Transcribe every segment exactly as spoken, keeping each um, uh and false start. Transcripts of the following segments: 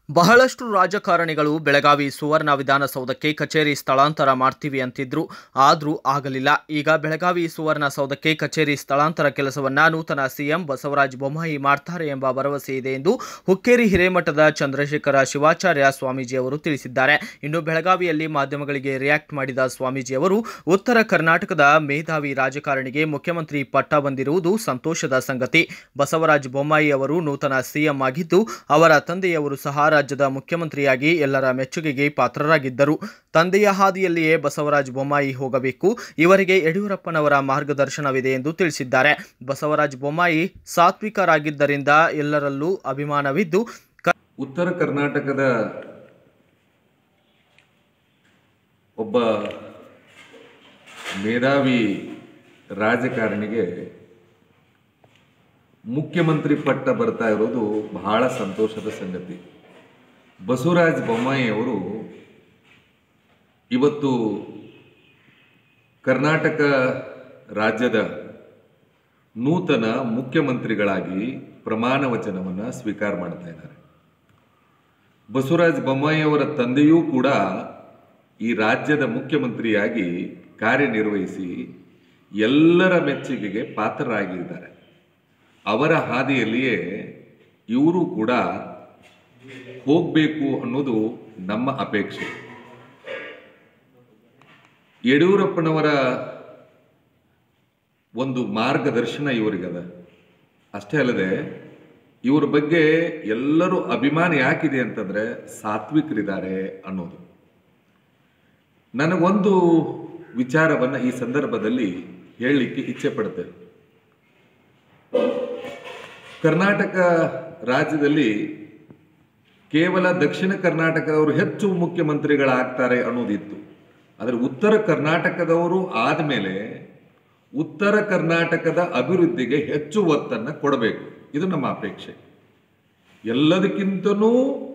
ಬಹಳಷ್ಟು ರಾಜಕಾರಣಿಗಳು ಬೆಳಗಾವಿ ಸುವರ್ಣ ವಿಧಾನಸೌಧಕ್ಕೆ ಕಚೇರಿ ಸ್ಥಳಾಂತರ ಮಾಡ್ತೀವಿ ಅಂತಿದ್ರು, ಆದರೂ ಆಗಲಿಲ್ಲ. ಈಗ ಬೆಳಗಾವಿ ಸುವರ್ಣ ಸೌಧಕ್ಕೆ ಕಚೇರಿ ಸ್ಥಳಾಂತರ ಕೆಲಸವನ್ನ ನೂತನ ಸಿಎಂ ಬಸವರಾಜ ಬೊಮ್ಮಾಯಿ ಮಾಡ್ತಾರೆ ಎಂಬ ಭರವಸೆ ಇದೆ ಎಂದು ಹುಕ್ಕೇರಿ ಹಿರೇಮಠದ ಚಂದ್ರಶೇಖರ ಶಿವಾಚಾರ್ಯ ಸ್ವಾಮೀಜಿ ಅವರು ತಿಳಿಸಿದ್ದಾರೆ. ಇನ್ನು ಬೆಳಗಾವಿಯಲ್ಲಿ ಮಾಧ್ಯಮಗಳಿಗೆ ರಿಯಾಕ್ಟ್ ಮಾಡಿದ ಸ್ವಾಮೀಜಿ ಅವರು ಉತ್ತರ ಕರ್ನಾಟಕದ ಮೇಧಾವಿ ರಾಜಕಾರಣಿಗೆ ಮುಖ್ಯಮಂತ್ರಿ ಪಟ್ಟ ಬಂದಿರುವುದು ಸಂತೋಷದ ಸಂಗತಿ. ಬಸವರಾಜ ಬೊಮ್ಮಾಯಿ ಅವರು ನೂತನ ಸಿಎಂ ಆಗಿದ್ದು ಅವರ ತಂದೆಯವರು ಸಹ ರಾಜ್ಯದ ಮುಖ್ಯಮಂತ್ರಿಯಾಗಿ ಎಲ್ಲರ ಮೆಚ್ಚುಗೆಗೆ ಪಾತ್ರರಾಗಿದ್ದರು. ತಂದೆಯ ಹಾದಿಯಲ್ಲಿಯೇ ಬಸವರಾಜ ಬೊಮ್ಮಾಯಿ ಹೋಗಬೇಕು. ಇವರಿಗೆ ಯಡಿಯೂರಪ್ಪನವರ ಮಾರ್ಗದರ್ಶನವಿದೆ ಎಂದು ತಿಳಿಸಿದ್ದಾರೆ. ಬಸವರಾಜ ಬೊಮ್ಮಾಯಿ ಸಾತ್ವಿಕರಾಗಿದ್ದರಿಂದ ಎಲ್ಲರಲ್ಲೂ ಅಭಿಮಾನವಿದ್ದು ಉತ್ತರ ಕರ್ನಾಟಕದ ಒಬ್ಬ ಮೇಧಾವಿ ರಾಜಕಾರಣಿಗೆ ಮುಖ್ಯಮಂತ್ರಿ ಪಟ್ಟ ಬರ್ತಾ ಇರೋದು ಬಹಳ ಸಂತೋಷದ ಸಂಗತಿ. ಬಸವರಾಜ ಬೊಮ್ಮಾಯಿ ಅವರು ಇವತ್ತು ಕರ್ನಾಟಕ ರಾಜ್ಯದ ನೂತನ ಮುಖ್ಯಮಂತ್ರಿಗಳಾಗಿ ಪ್ರಮಾಣ ವಚನವನ್ನು ಸ್ವೀಕಾರ ಮಾಡ್ತಾ ಇದ್ದಾರೆ. ಬಸವರಾಜ ಬೊಮ್ಮಾಯಿ ಅವರ ತಂದೆಯೂ ಕೂಡ ಈ ರಾಜ್ಯದ ಮುಖ್ಯಮಂತ್ರಿಯಾಗಿ ಕಾರ್ಯನಿರ್ವಹಿಸಿ ಎಲ್ಲರ ಮೆಚ್ಚುಗೆಗೆ ಪಾತ್ರರಾಗಿದ್ದಾರೆ. ಅವರ ಹಾದಿಯಲ್ಲಿಯೇ ಇವರು ಕೂಡ ಹೋಗಬೇಕು ಅನ್ನೋದು ನಮ್ಮ ಅಪೇಕ್ಷೆ. ಯಡಿಯೂರಪ್ಪನವರ ಒಂದು ಮಾರ್ಗದರ್ಶನ ಇವರಿಗದ. ಅಷ್ಟೇ ಅಲ್ಲದೆ ಇವರ ಬಗ್ಗೆ ಎಲ್ಲರೂ ಅಭಿಮಾನ ಯಾಕಿದೆ ಅಂತಂದ್ರೆ ಸಾತ್ವಿಕರಿದ್ದಾರೆ ಅನ್ನೋದು. ನನಗೊಂದು ವಿಚಾರವನ್ನು ಈ ಸಂದರ್ಭದಲ್ಲಿ ಹೇಳಲಿಕ್ಕೆ ಇಚ್ಛೆ ಪಡ್ತೇನೆ. ಕರ್ನಾಟಕ ರಾಜ್ಯದಲ್ಲಿ ಕೇವಲ ದಕ್ಷಿಣ ಕರ್ನಾಟಕದವರು ಹೆಚ್ಚು ಮುಖ್ಯಮಂತ್ರಿಗಳಾಗ್ತಾರೆ ಅನ್ನೋದಿತ್ತು. ಆದರೆ ಉತ್ತರ ಕರ್ನಾಟಕದವರು ಆದಮೇಲೆ ಉತ್ತರ ಕರ್ನಾಟಕದ ಅಭಿವೃದ್ಧಿಗೆ ಹೆಚ್ಚು ಒತ್ತನ್ನು ಕೊಡಬೇಕು, ಇದು ನಮ್ಮ ಅಪೇಕ್ಷೆ. ಎಲ್ಲದಕ್ಕಿಂತಲೂ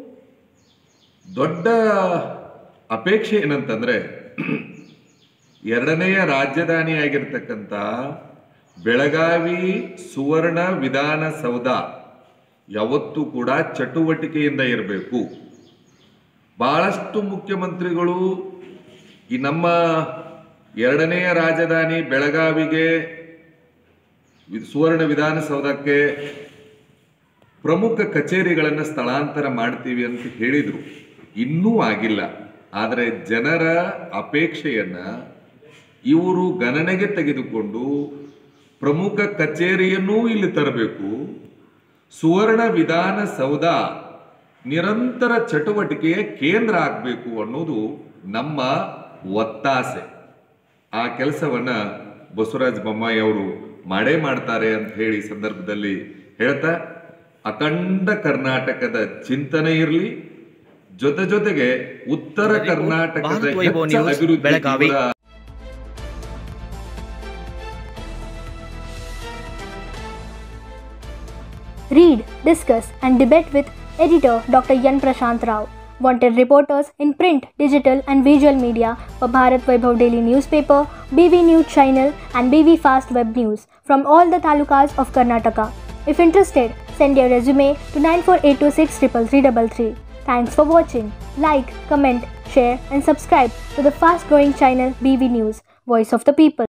ದೊಡ್ಡ ಅಪೇಕ್ಷೆ ಏನಂತಂದ್ರೆ ಎರಡನೆಯ ರಾಜಧಾನಿಯಾಗಿರ್ತಕ್ಕಂಥ ಬೆಳಗಾವಿ ಸುವರ್ಣ ವಿಧಾನಸೌಧ ಯಾವತ್ತೂ ಕೂಡ ಚಟುವಟಿಕೆಯಿಂದ ಇರಬೇಕು. ಬಹಳಷ್ಟು ಮುಖ್ಯಮಂತ್ರಿಗಳು ಈ ನಮ್ಮ ಎರಡನೆಯ ರಾಜಧಾನಿ ಬೆಳಗಾವಿಗೆ ಸುವರ್ಣ ವಿಧಾನಸೌಧಕ್ಕೆ ಪ್ರಮುಖ ಕಚೇರಿಗಳನ್ನು ಸ್ಥಳಾಂತರ ಮಾಡ್ತೀವಿ ಅಂತ ಹೇಳಿದರು. ಇನ್ನೂ ಆಗಿಲ್ಲ. ಆದರೆ ಜನರ ಅಪೇಕ್ಷೆಯನ್ನ ಇವರು ಗಣನೆಗೆ ತೆಗೆದುಕೊಂಡು ಪ್ರಮುಖ ಕಚೇರಿಯನ್ನೂ ಇಲ್ಲಿ ತರಬೇಕು. ಸುವರ್ಣ ವಿಧಾನಸೌಧ ನಿರಂತರ ಚಟುವಟಿಕೆಯ ಕೇಂದ್ರ ಆಗಬೇಕು ಅನ್ನೋದು ನಮ್ಮ ಒತ್ತಾಸೆ. ಆ ಕೆಲಸವನ್ನ ಬಸವರಾಜ ಬೊಮ್ಮಾಯಿ ಅವರು ಮಾಡೇ ಮಾಡ್ತಾರೆ ಅಂತ ಹೇಳಿ ಸಂದರ್ಭದಲ್ಲಿ ಹೇಳ್ತಾ, ಅಖಂಡ ಕರ್ನಾಟಕದ ಚಿಂತನೆ ಇರಲಿ, ಜೊತೆ ಜೊತೆಗೆ ಉತ್ತರ ಕರ್ನಾಟಕದ ಅಭಿವೃದ್ಧಿ. Read, discuss and debate with editor Doctor Yan Prashant Rao. Wanted reporters in print, digital and visual media for Bharat Vaibhav Daily Newspaper, B V News Channel and B V Fast Web News from all the talukas of Karnataka. If interested, send your resume to nine four eight two six three three three three. Thanks for watching. Like, comment, share and subscribe to the fast growing channel B V News, Voice of the People.